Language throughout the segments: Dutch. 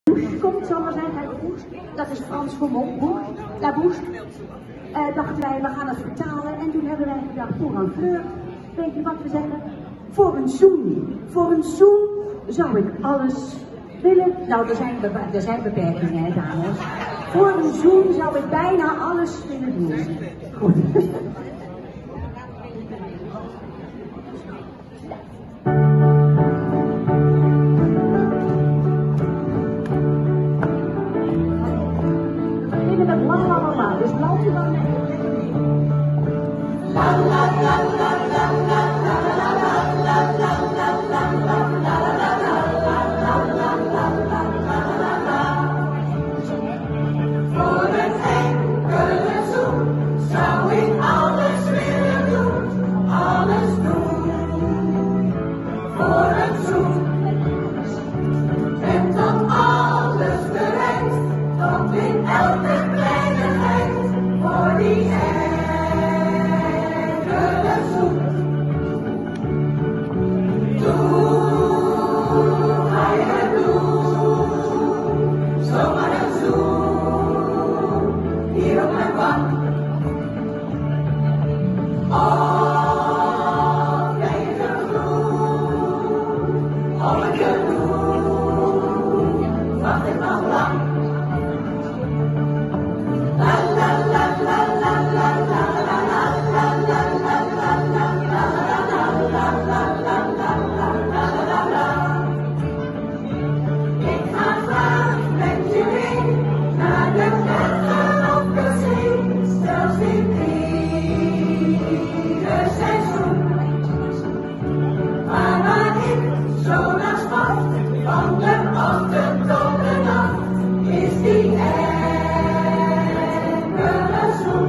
komt, zal maar zijn, dat is Frans voor bouche, la bouche. Dachten wij, we gaan het vertalen en toen hebben wij gedacht, voor een flirt, weet je wat we zeggen? Voor een zoen zou ik alles willen. Nou, er zijn beperkingen, hè, dames. Voor een zoen zou ik bijna alles willen doen. Goed. Dus blijf je dan mee. La la la la la la la la la la la la la la. Voor een enkele zoen zou ik alles willen doen, alles doen. Voor een zoen. En dan alles bereikt, tot in elke kleinigheid. Voor die enkele zoen. Doe, ga je doen, zomaar een zoen, hier op mijn bank. Of ben je groen, of ik je doen, wacht ik nog lang. La la la la la la la la la la la la la la la la la. Ik ga graag met je mee naar de bergen of de zee, zelfs in ieder seizoen. Maar waar ik zo naar schat, van de ochtend tot de nacht, is die enkele zoen.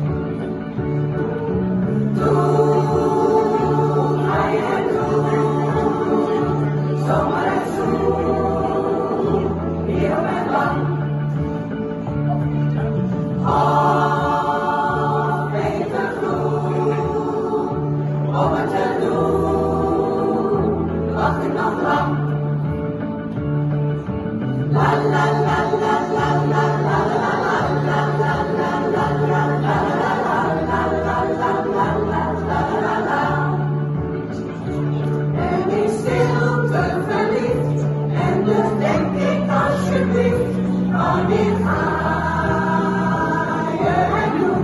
Doe, ga je doen, zomaar een zoen, hier op mijn bank. Of beter groen, om het te doen, wacht ik nog lang. La la la la la la la la la la la la la la. En in stilte verliefd, en dus denk ik alsjeblieft, wanneer ga je het doen?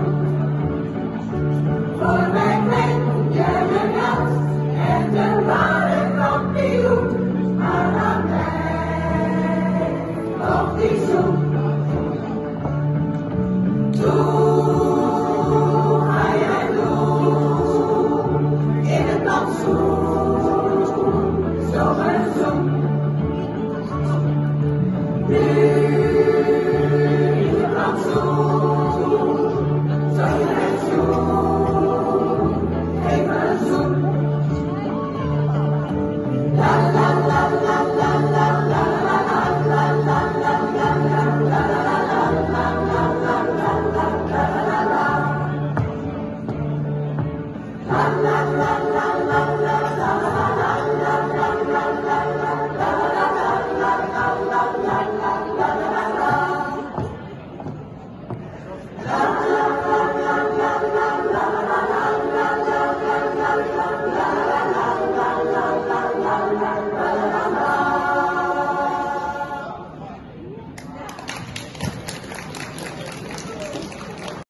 Voor mij ben je de nacht en de ware kampioen, maar aan mij nog die zoen. Doe, ga jij doen, in het plantsoen, zomaar een zoen. Nu in het plantsoen.